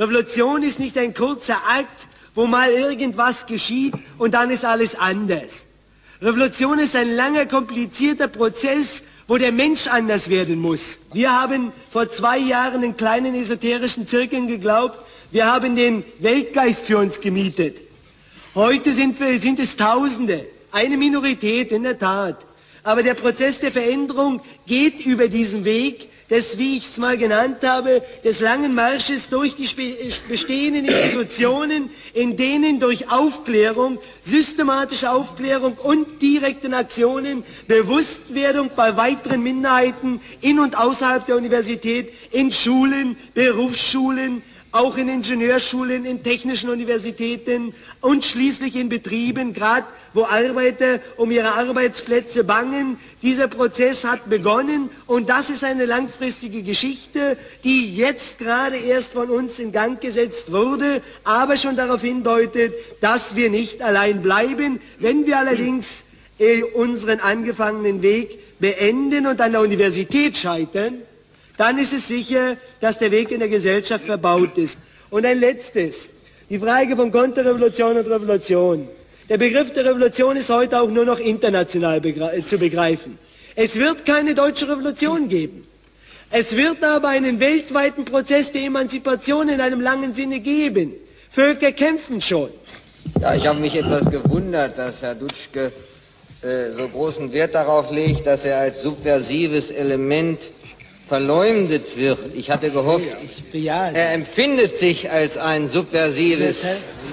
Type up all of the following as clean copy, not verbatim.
Revolution ist nicht ein kurzer Akt, wo mal irgendwas geschieht und dann ist alles anders. Revolution ist ein langer, komplizierter Prozess, wo der Mensch anders werden muss. Wir haben vor 2 Jahren in kleinen esoterischen Zirkeln geglaubt, wir haben den Weltgeist für uns gemietet. Heute sind es Tausende, eine Minorität in der Tat. Aber der Prozess der Veränderung geht über diesen Weg, des, wie ich es mal genannt habe, des langen Marsches durch die bestehenden Institutionen, in denen durch Aufklärung, systematische Aufklärung und direkten Aktionen Bewusstwerdung bei weiteren Minderheiten in und außerhalb der Universität, in Schulen, Berufsschulen, auch in Ingenieurschulen, in technischen Universitäten und schließlich in Betrieben, gerade wo Arbeiter um ihre Arbeitsplätze bangen. Dieser Prozess hat begonnen und das ist eine langfristige Geschichte, die jetzt gerade erst von uns in Gang gesetzt wurde, aber schon darauf hindeutet, dass wir nicht allein bleiben. Wenn wir allerdings unseren angefangenen Weg beenden und an der Universität scheitern, dann ist es sicher, dass der Weg in der Gesellschaft verbaut ist. Und ein letztes, die Frage von Konterrevolution und Revolution. Der Begriff der Revolution ist heute auch nur noch international zu begreifen. Es wird keine deutsche Revolution geben. Es wird aber einen weltweiten Prozess der Emanzipation in einem langen Sinne geben. Völker kämpfen schon. Ja, ich habe mich etwas gewundert, dass Herr Dutschke so großen Wert darauf legt, dass er als subversives Element verleumdet wird. Ich hatte gehofft, er empfindet sich als ein subversives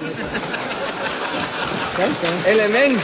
Element.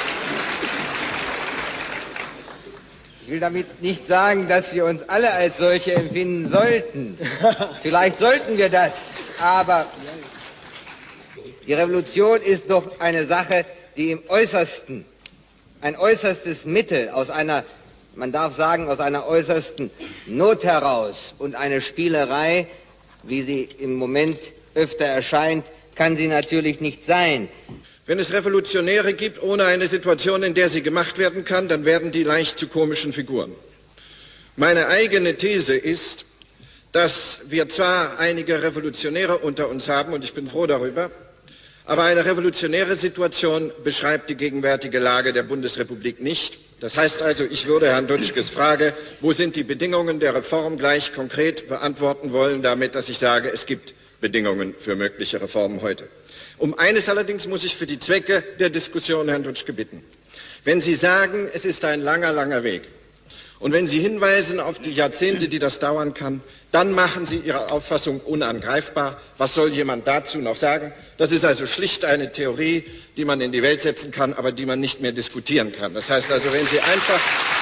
Ich will damit nicht sagen, dass wir uns alle als solche empfinden sollten. Vielleicht sollten wir das, aber die Revolution ist doch eine Sache, die im Äußersten, ein äußerstes Mittel aus einer, man darf sagen, aus einer äußersten Not heraus und eine Spielerei, wie sie im Moment öfter erscheint, kann sie natürlich nicht sein. Wenn es Revolutionäre gibt, ohne eine Situation, in der sie gemacht werden kann, dann werden die leicht zu komischen Figuren. Meine eigene These ist, dass wir zwar einige Revolutionäre unter uns haben, und ich bin froh darüber, aber eine revolutionäre Situation beschreibt die gegenwärtige Lage der Bundesrepublik nicht. Das heißt also, ich würde Herrn Dutschkes Frage, wo sind die Bedingungen der Reform, gleich konkret beantworten wollen, damit, dass ich sage, es gibt Bedingungen für mögliche Reformen heute. Um eines allerdings muss ich für die Zwecke der Diskussion Herrn Dutschke bitten. Wenn Sie sagen, es ist ein langer, langer Weg, und wenn Sie hinweisen auf die Jahrzehnte, die das dauern kann, dann machen Sie Ihre Auffassung unangreifbar. Was soll jemand dazu noch sagen? Das ist also schlicht eine Theorie, die man in die Welt setzen kann, aber die man nicht mehr diskutieren kann. Das heißt also, wenn Sie einfach...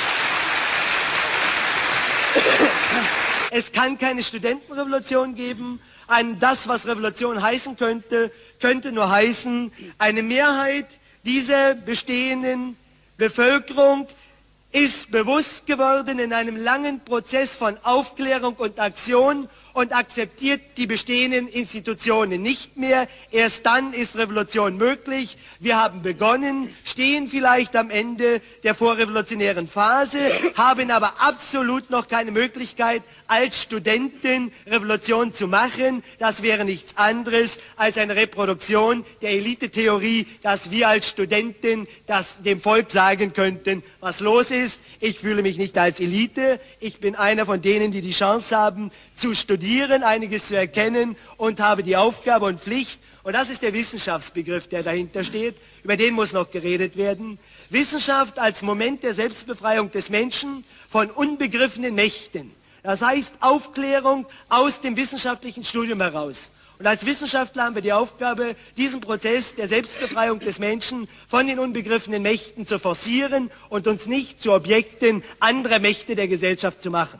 Es kann keine Studentenrevolution geben. Das, was Revolution heißen könnte, könnte nur heißen, eine Mehrheit dieser bestehenden Bevölkerung ist bewusst geworden in einem langen Prozess von Aufklärung und Aktion und akzeptiert die bestehenden Institutionen nicht mehr. Erst dann ist Revolution möglich. Wir haben begonnen, stehen vielleicht am Ende der vorrevolutionären Phase, haben aber absolut noch keine Möglichkeit, als Studenten Revolution zu machen. Das wäre nichts anderes als eine Reproduktion der Elitetheorie, dass wir als Studenten dem Volk sagen könnten, was los ist. Ich fühle mich nicht als Elite. Ich bin einer von denen, die die Chance haben, zu studieren, einiges zu erkennen und habe die Aufgabe und Pflicht, und das ist der Wissenschaftsbegriff, der dahinter steht, über den muss noch geredet werden, Wissenschaft als Moment der Selbstbefreiung des Menschen von unbegriffenen Mächten. Das heißt Aufklärung aus dem wissenschaftlichen Studium heraus. Und als Wissenschaftler haben wir die Aufgabe, diesen Prozess der Selbstbefreiung des Menschen von den unbegriffenen Mächten zu forcieren und uns nicht zu Objekten anderer Mächte der Gesellschaft zu machen.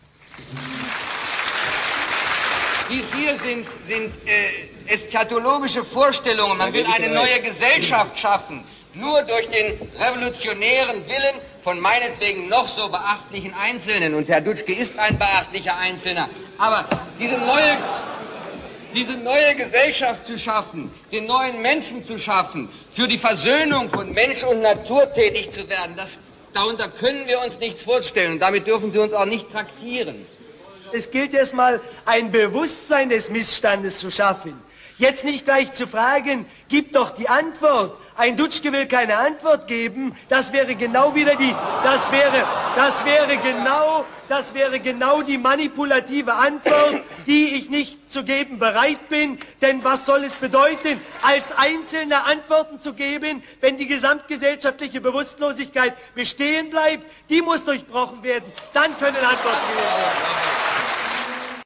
Dies hier sind eschatologische Vorstellungen. Man will eine neue Gesellschaft schaffen, nur durch den revolutionären Willen von meinetwegen noch so beachtlichen Einzelnen. Und Herr Dutschke ist ein beachtlicher Einzelner. Aber diese neue Gesellschaft zu schaffen, den neuen Menschen zu schaffen, für die Versöhnung von Mensch und Natur tätig zu werden, darunter können wir uns nichts vorstellen. Und damit dürfen Sie uns auch nicht traktieren. Es gilt erstmal, ein Bewusstsein des Missstandes zu schaffen. Jetzt nicht gleich zu fragen, gib doch die Antwort. Ein Dutschke will keine Antwort geben, das wäre genau wieder die, das wäre genau die manipulative Antwort, die ich nicht zu geben bereit bin. Denn was soll es bedeuten, als Einzelner Antworten zu geben, wenn die gesamtgesellschaftliche Bewusstlosigkeit bestehen bleibt? Die muss durchbrochen werden, dann können Antworten gegeben werden.